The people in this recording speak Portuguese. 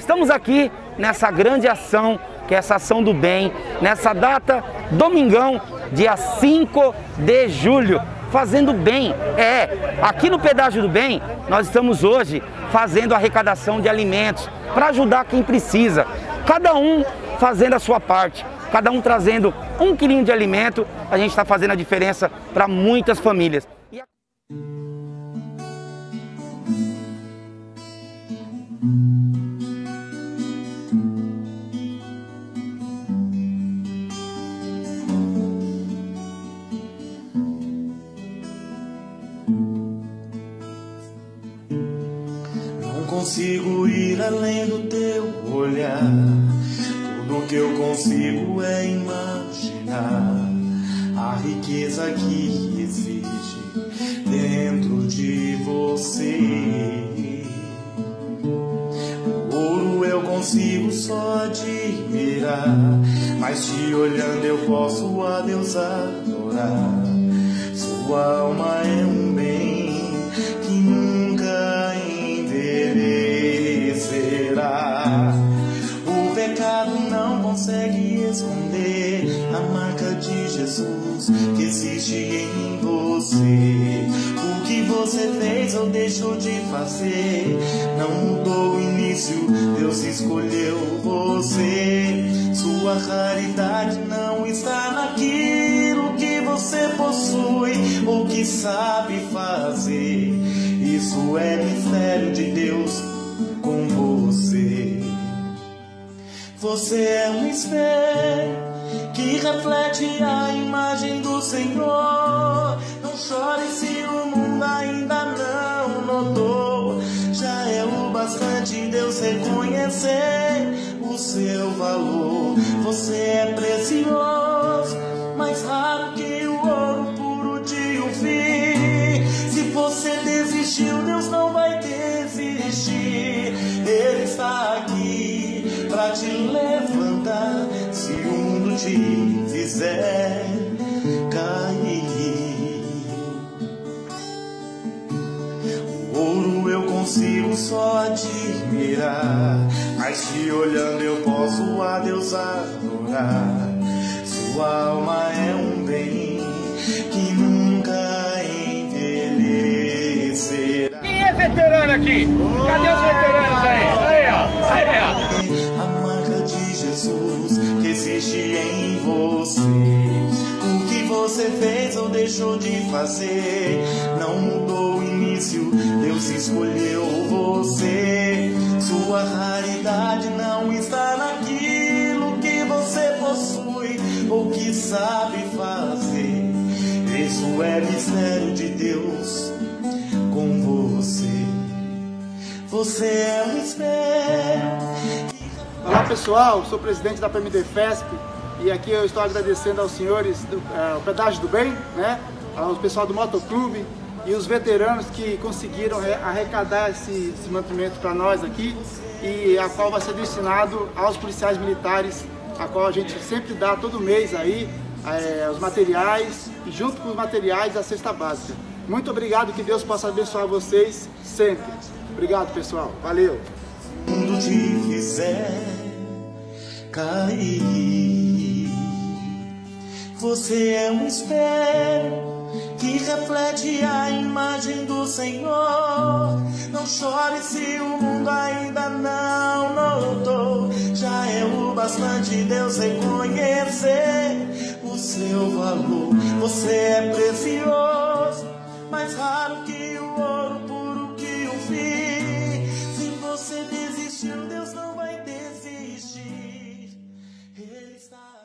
estamos aqui nessa grande ação, que é essa ação do bem, nessa data, domingão, dia 5 de julho, fazendo bem. Aqui no Pedágio do Bem, nós estamos hoje fazendo arrecadação de alimentos para ajudar quem precisa. Cada um fazendo a sua parte, cada um trazendo 1 quilinho de alimento, a gente está fazendo a diferença para muitas famílias. Não consigo ir além do teu olhar. Tudo que eu consigo é imaginar a riqueza que existe dentro de você. O ouro eu consigo só admirar, mas te olhando eu posso a Deus adorar. Sua alma é um bem que nunca envelhecerá. O pecado não consegue esconder a marca de Jesus que existe em você. O que você fez ou deixou de fazer não mudou o início, Deus escolheu você. Sua raridade não está naquilo que você possui ou que sabe fazer. Isso é mistério de Deus com você. Você é um espelho que reflete a imagem do Senhor. Não chore se o mundo ainda não notou. Já é o bastante Deus reconhecer o seu valor. Você é precioso, mais raro que o ouro puro de um fio. Se você desistiu, Deus não vai desistir. Ele está aqui pra te levantar se o mundo te fizer cair. O ouro eu consigo só admirar, mas te olhando eu posso a Deus adorar. Sua alma é um bem que nunca envelhecerá. Quem é veterano aqui? Cadê os veteranos aí? Aí, ó. Aí, ó. A marca de Jesus que existe em você. O que você fez ou deixou de fazer não mudou o início, Deus escolheu você. Sua raridade não está naquilo que você possui ou que sabe fazer. Isso é mistério de Deus com você. Você é um espelho. Olá pessoal, sou presidente da PMDFESP e aqui eu estou agradecendo aos senhores do Pedágio do Bem, né, ao pessoal do Motoclube e os veteranos que conseguiram arrecadar esse mantimento para nós aqui, e a qual vai ser destinado aos policiais militares, a qual a gente sempre dá todo mês aí os materiais e junto com os materiais a cesta básica. Muito obrigado, que Deus possa abençoar vocês sempre. Obrigado pessoal, valeu! O mundo te fizer cair. Você é um espelho que reflete a imagem do Senhor. Não chore se o mundo ainda não notou. Já é o bastante Deus reconhecer o seu valor. Você é precioso, mais raro que o ouro puro que o fio. Se você desistiu, Deus não vai desistir. Ele está